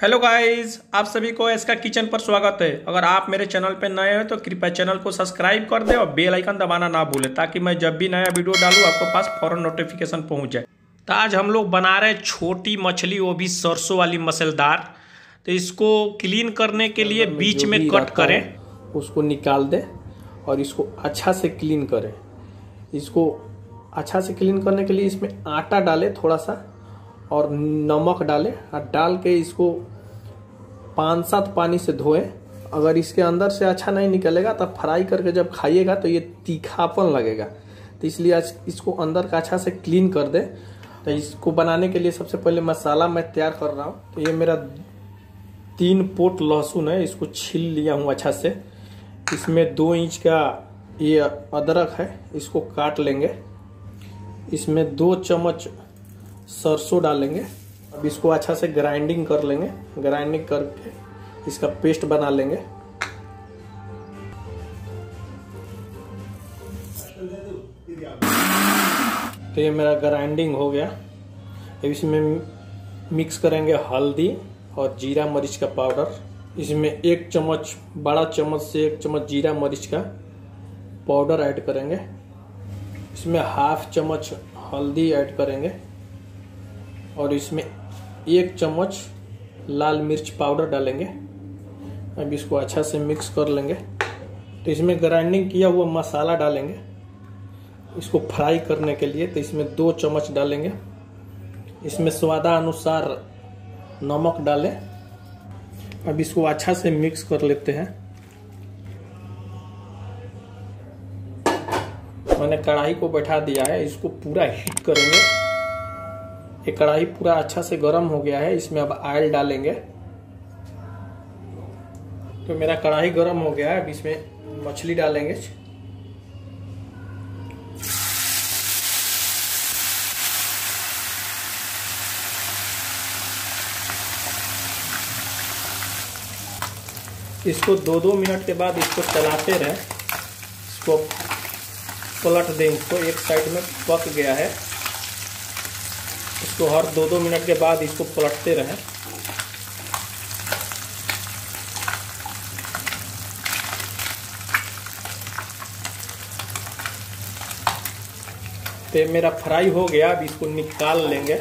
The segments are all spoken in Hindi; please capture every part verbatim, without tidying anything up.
हेलो गाइस, आप सभी को एसका किचन पर स्वागत है। अगर आप मेरे चैनल पर नए हैं तो कृपया चैनल को सब्सक्राइब कर दें और बेल आइकन दबाना ना भूलें ताकि मैं जब भी नया वीडियो डालूं आपको पास फौरन नोटिफिकेशन पहुंच जाए। तो आज हम लोग बना रहे हैं छोटी मछली, वो भी सरसों वाली मसालेदार। तो इसको क्लीन करने के लिए बीच में कट करें, उसको निकाल दें और इसको अच्छा से क्लीन करें। इसको अच्छा से क्लीन करने के लिए इसमें आटा डालें थोड़ा सा और नमक डालें और डाल के इसको पाँच सात पानी से धोएं। अगर इसके अंदर से अच्छा नहीं निकलेगा तब फ्राई करके जब खाइएगा तो ये तीखापन लगेगा, तो इसलिए आज इसको अंदर का अच्छा से क्लीन कर दें। तो इसको बनाने के लिए सबसे पहले मसाला मैं तैयार कर रहा हूँ। तो ये मेरा तीन पोट लहसुन है, इसको छील लिया हूँ अच्छा से। इसमें दो इंच का ये अदरक है, इसको काट लेंगे। इसमें दो चम्मच सरसों डालेंगे। अब इसको अच्छा से ग्राइंडिंग कर लेंगे। ग्राइंडिंग करके इसका पेस्ट बना लेंगे। तो ये मेरा ग्राइंडिंग हो गया। अब इसमें मिक्स करेंगे हल्दी और जीरा मरीच का पाउडर। इसमें एक चम्मच, बड़ा चम्मच से एक चम्मच जीरा मरीच का पाउडर ऐड करेंगे। इसमें हाफ चम्मच हल्दी ऐड करेंगे और इसमें एक चम्मच लाल मिर्च पाउडर डालेंगे। अब इसको अच्छा से मिक्स कर लेंगे। तो इसमें ग्राइंडिंग किया हुआ मसाला डालेंगे इसको फ्राई करने के लिए। तो इसमें दो चम्मच डालेंगे। इसमें स्वादानुसार नमक डालें। अब इसको अच्छा से मिक्स कर लेते हैं। मैंने कढ़ाई को बैठा दिया है, इसको पूरा हीट करेंगे। ये कढ़ाई पूरा अच्छा से गर्म हो गया है। इसमें अब ऑयल डालेंगे। तो मेरा कढ़ाई गर्म हो गया है। अब इसमें मछली डालेंगे। इसको दो दो मिनट के बाद इसको चलाते रहें। इसको पलट दें। इसको एक साइड में पक गया है, इसको हर दो दो मिनट के बाद इसको पलटते रहें। तो मेरा फ्राई हो गया। अब इसको निकाल लेंगे।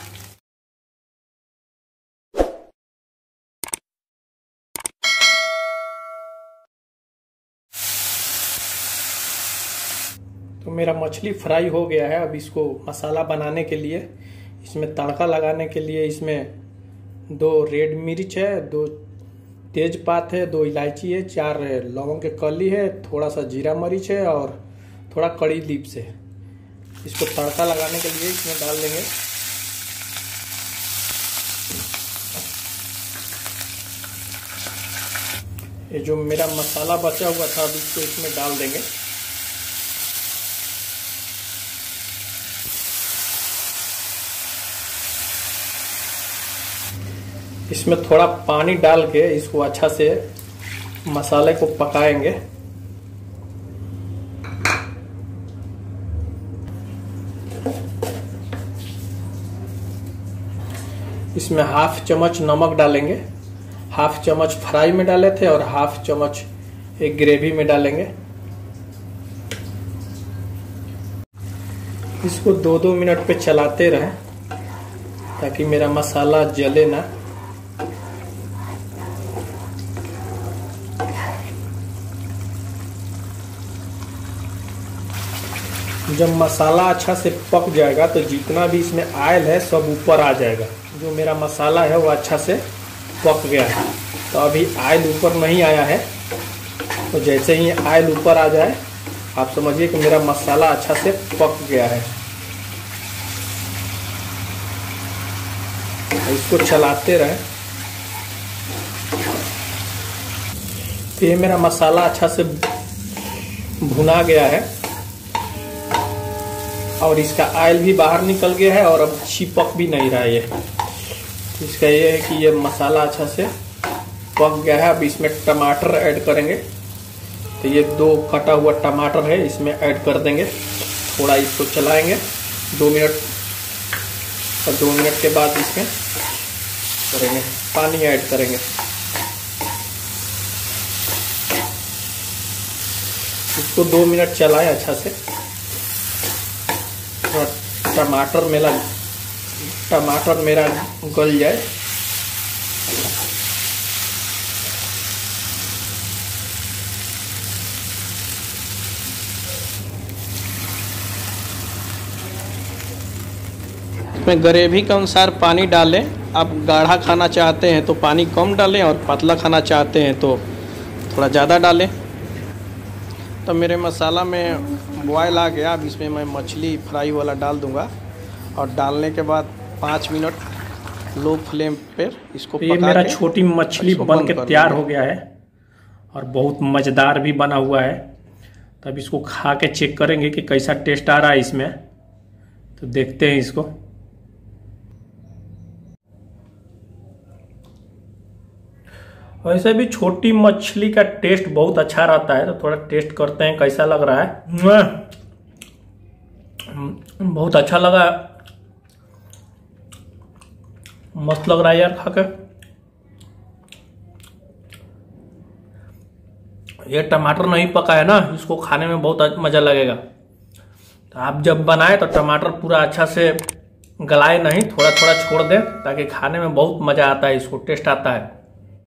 तो मेरा मछली फ्राई हो गया है। अब इसको मसाला बनाने के लिए, इसमें तड़का लगाने के लिए, इसमें दो रेड मिर्च है, दो तेजपात है, दो इलायची है, चार लौंग के कली है, थोड़ा सा जीरा मरीच है और थोड़ा कड़ी लीव्स है। इसको तड़का लगाने के लिए इसमें डाल देंगे। ये जो मेरा मसाला बचा हुआ था अब इसको इसमें डाल देंगे। इसमें थोड़ा पानी डाल के इसको अच्छा से मसाले को पकाएंगे। इसमें हाफ चम्मच नमक डालेंगे। हाफ चम्मच फ्राई में डाले थे और हाफ चम्मच एक ग्रेवी में डालेंगे। इसको दो दो मिनट पे चलाते रहें ताकि मेरा मसाला जले ना। जब मसाला अच्छा से पक जाएगा तो जितना भी इसमें ऑयल है सब ऊपर आ जाएगा। जो मेरा मसाला है वो अच्छा से पक गया है। तो अभी ऑयल ऊपर नहीं आया है, तो जैसे ही ऑयल ऊपर आ जाए आप समझिए कि मेरा मसाला अच्छा से पक गया है। इसको चलाते रहें। तो ये मेरा मसाला अच्छा से भुना गया है और इसका ऑयल भी बाहर निकल गया है और अब चिपक भी नहीं रहा है। ये इसका ये है कि ये मसाला अच्छा से पक गया है। अब इसमें टमाटर ऐड करेंगे। तो ये दो कटा हुआ टमाटर है, इसमें ऐड कर देंगे। थोड़ा इसको चलाएंगे दो मिनट और दो मिनट के बाद इसमें करेंगे। पानी ऐड करेंगे। इसको दो मिनट चलाएं अच्छा से। और टमाटर मेरा टमाटर मेरा गल जाए। इसमें ग्रेवी के अनुसार पानी डालें। आप गाढ़ा खाना चाहते हैं तो पानी कम डालें, और पतला खाना चाहते हैं तो थोड़ा ज़्यादा डालें। तो मेरे मसाला में बॉयल आ गया। अब इसमें मैं मछली फ्राई वाला डाल दूंगा, और डालने के बाद पाँच मिनट लो फ्लेम पर इसको तो ये मेरा छोटी मछली बन के तैयार हो गया है, और बहुत मज़ेदार भी बना हुआ है। तब इसको खा के चेक करेंगे कि कैसा टेस्ट आ रहा है इसमें। तो देखते हैं इसको। वैसे भी छोटी मछली का टेस्ट बहुत अच्छा रहता है, तो थोड़ा टेस्ट करते हैं कैसा लग रहा है। बहुत अच्छा लगा, मस्त लग रहा है यार खा के। ये टमाटर नहीं पका है ना, इसको खाने में बहुत मज़ा लगेगा। तो आप जब बनाए तो टमाटर पूरा अच्छा से गलाए नहीं, थोड़ा थोड़ा छोड़ दें, ताकि खाने में बहुत मज़ा आता है, इसको टेस्ट आता है।